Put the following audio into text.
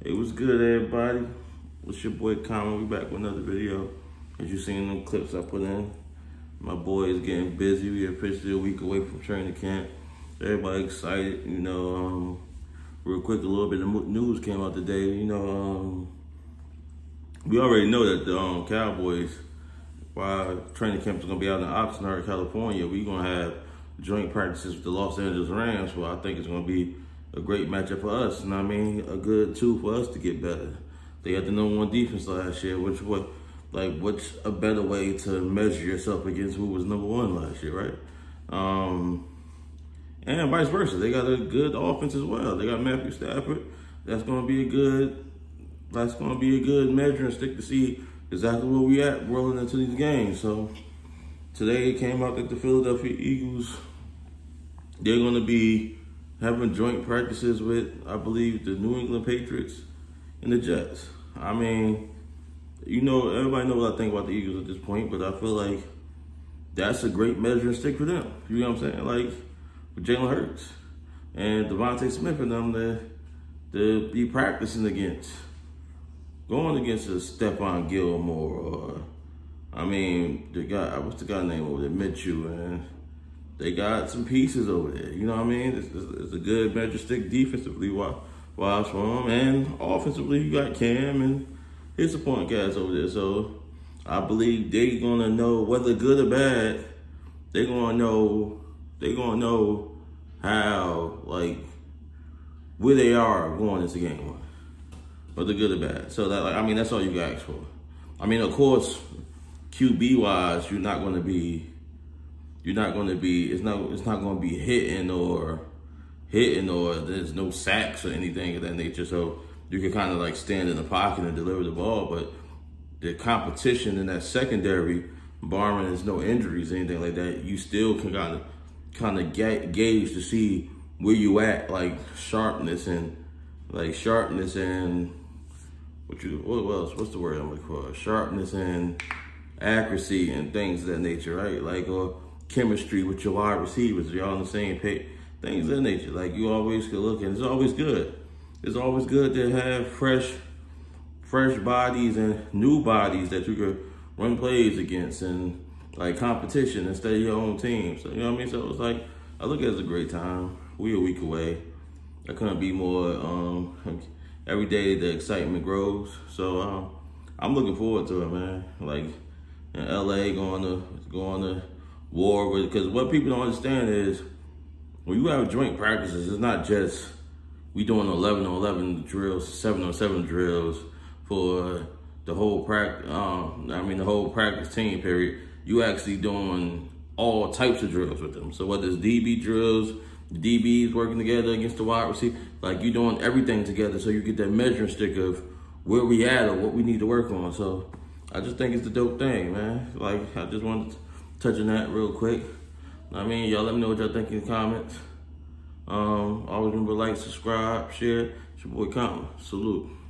Hey, what's good, everybody? It's your boy Common. We back with another video. As you seen them clips I put in, my boy is getting busy. We officially a week away from training camp. Everybody excited. Real quick, a little bit of news came out today. We already know that the Cowboys, while training camp is gonna be out in Oxnard, California, we're gonna have joint practices with the Los Angeles Rams. So I think it's gonna be a great matchup for us, and I mean a good tool for us to get better. They had the #1 defense last year, what's a better way to measure yourself against who was #1 last year, right? And vice versa, they got a good offense as well. They got Matthew Stafford. That's gonna be a good measuring stick to see exactly where we at rolling into these games. So today it came out that the Philadelphia Eagles, they're gonna be having joint practices with, I believe, the New England Patriots and the Jets. I mean, everybody knows what I think about the Eagles at this point, but I feel like that's a great measuring stick for them. You know what I'm saying? Like with Jalen Hurts and Devontae Smith and them to be practicing going against a Stephon Gilmore or, what's the guy name over there, Minshew, and they got some pieces over there. You know what I mean? It's a good measure stick defensively wise for them, and offensively you got Cam and his supporting guys over there. So I believe they're gonna know, whether good or bad, they're gonna know how, where they are going into game one, whether good or bad. So that's all you got for. Of course, QB wise, it's not going to be hitting or there's no sacks or anything of that nature. So you can kind of stand in the pocket and deliver the ball, but the competition in that secondary, barring there's no injuries or anything like that, you still can kind of gauge to see where you at, sharpness and what's the word I'm looking for? Sharpness and accuracy and things of that nature, right? Or chemistry with your wide receivers, y'all on the same page, things of that nature. You always can look, and it's always good. It's always good to have fresh bodies and new bodies that you could run plays against and competition instead of your own team. So, you know what I mean? So it's I look at it as a great time. We a week away. I couldn't be more, every day the excitement grows. So I'm looking forward to it, man. In LA going to war with, because what people don't understand is when you have joint practices, it's not just we doing 11-on-11 drills, 7-on-7 drills for the whole the whole practice team period. You actually doing all types of drills with them. So whether it's DB drills, the DBs working together against the wide receiver, you doing everything together, so you get that measuring stick of where we at or what we need to work on. So I just think it's the dope thing, man. I just wanted to touch on that real quick. Y'all let me know what y'all think in the comments. Always remember, subscribe, share. It's your boy Common. Salute.